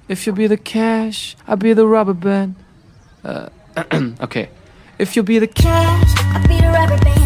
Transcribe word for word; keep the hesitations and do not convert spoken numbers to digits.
If you be the cash, I'll be the rubber band. Uh, okay. If you be the cash, I'll be the rubber band.